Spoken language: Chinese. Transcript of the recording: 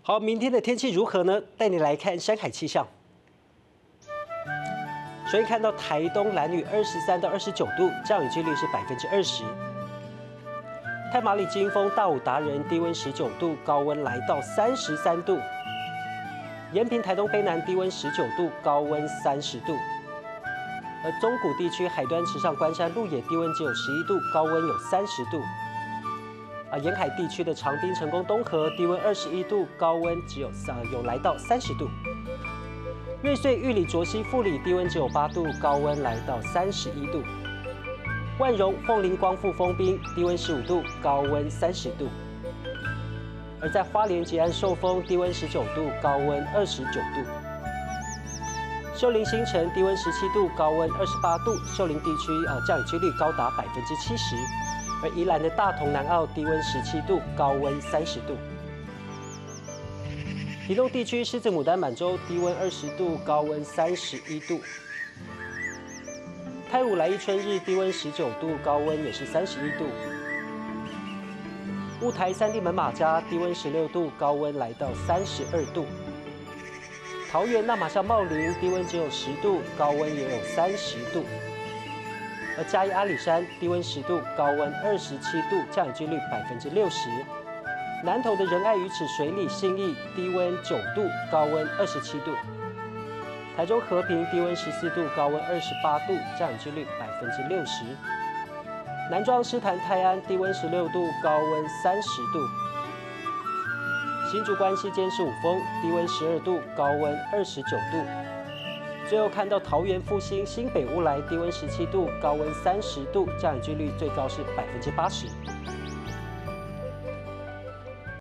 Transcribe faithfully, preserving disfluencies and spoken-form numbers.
好，明天的天气如何呢？带你来看山海气象。首先看到台东兰屿二十三到二十九度，降雨几率是百分之二十。太麻里金峰大武达人低温十九度，高温来到三十三度。延平台东卑南低温十九度，高温三十度。而中谷地区海端池上关山鹿野低温只有十一度，高温有三十度。啊，沿海地区的长滨、成功、东河低温二十一度，高温只有呃有来到三十度。瑞穗、玉里、卓溪、富里低温只有八度，高温来到三十一度。万荣、凤林、光复、丰滨低温十五度，高温三十度。而在花莲吉安寿丰低温十九度，高温二十九度。秀林新城低温十七度，高温二十八度。秀林地区呃降雨几率高达百分之七十。而宜兰的大同南澳低温十七度，高温三十度。屏东地区狮子牡丹满洲低温二十度，高温三十一度。太武来义春日低温十九度，高温也是三十一度。雾台三地门马家低温十六度，高温来到三十二度。桃园那马夏茂林低温只有十度，高温也有三十度。而嘉义阿里山低温十度，高温二十七度，降雨几率百分之六十。南投的仁爱鱼池水里信义低温九度，高温二十七度。台中和平低温十四度，高温二十八度，降雨几率百分之六十。南庄狮潭泰安低温十六度，高温三十度。新竹关西尖十五峰低温十二度，高温二十九度。最后看到桃园复兴新北乌来低温十七度，高温三十度，降雨几率最高是百分之八十。